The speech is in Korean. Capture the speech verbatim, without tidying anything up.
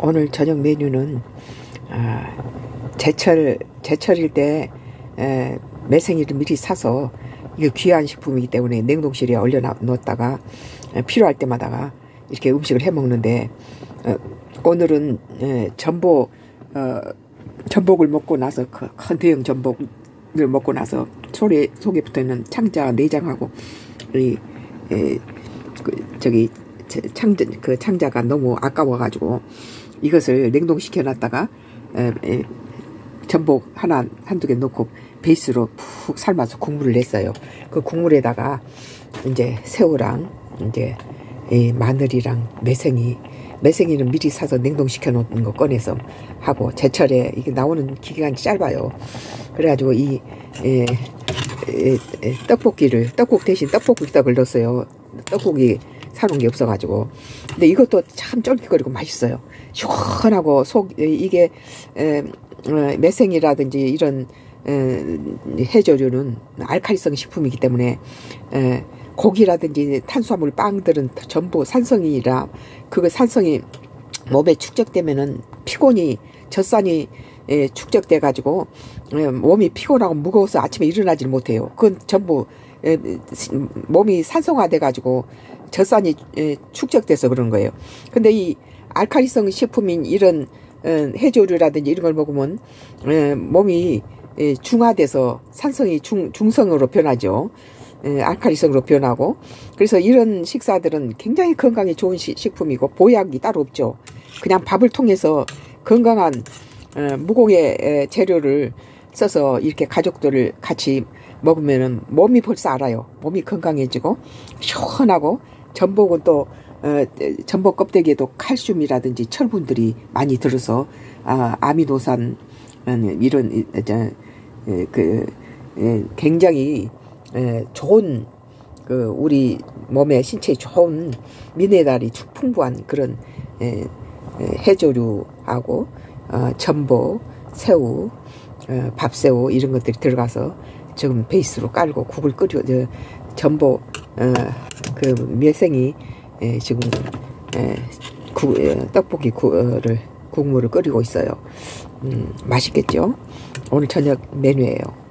오늘 저녁 메뉴는 아, 제철 제철일 때 에, 매생이를 미리 사서, 이거 귀한 식품이기 때문에 냉동실에 얼려 놓았다가 에, 필요할 때마다가 이렇게 음식을 해 먹는데, 어, 오늘은 에, 전복 어, 전복을 먹고 나서, 그 큰 대형 전복을 먹고 나서 속에 속에 붙어 있는 창자 내장하고 이 에, 그, 저기 창자 그 창자가 너무 아까워가지고 이것을 냉동시켜 놨다가 에, 에, 전복 하나 한두 개 넣고 베이스로 푹 삶아서 국물을 냈어요. 그 국물에다가 이제 새우랑 이제 이 마늘이랑 매생이 매생이는 미리 사서 냉동시켜 놓은 거 꺼내서 하고, 제철에 이게 나오는 기간이 짧아요. 그래가지고 이 에, 에, 에, 떡볶이를 떡국 대신 떡볶이 떡을 넣었어요. 떡국이 사놓은 게 없어가지고. 근데 이것도 참 쫄깃거리고 맛있어요. 시원하고 속 이게 에, 어, 매생이라든지 이런 에, 해조류는 알칼리성 식품이기 때문에 에, 고기라든지 탄수화물 빵들은 전부 산성이라, 그거 산성이 몸에 축적되면은 피곤이 젖산이 에, 축적돼 가지고 에, 몸이 피곤하고 무거워서 아침에 일어나질 못해요. 그건 전부 에, 몸이 산성화돼 가지고 젖산이 에, 축적돼서 그런 거예요. 근데 이 알칼리성 식품인 이런 에, 해조류라든지 이런 걸 먹으면 에, 몸이 에, 중화돼서 산성이 중, 중성으로 변하죠. 에, 알칼리성으로 변하고. 그래서 이런 식사들은 굉장히 건강에 좋은 시, 식품이고 보약이 따로 없죠. 그냥 밥을 통해서 건강한 에, 무공의 에, 재료를 써서 이렇게 가족들을 같이 먹으면은 몸이 벌써 알아요. 몸이 건강해지고 시원하고, 전복은 또 어, 전복 껍데기에도 칼슘이라든지 철분들이 많이 들어서 아, 아미노산 이런 저, 그 에, 굉장히 에, 좋은 그 우리 몸에 신체에 좋은 미네랄이 풍부한 그런 에, 에, 해조류하고 어, 전복, 새우, 어, 밥새우 이런 것들이 들어가서 지금 베이스로 깔고 국을 끓여 저, 전복 어, 그 매생이 에, 지금 에, 구, 에, 떡볶이 구를 국물을 끓이고 있어요. 음, 맛있겠죠? 오늘 저녁 메뉴예요.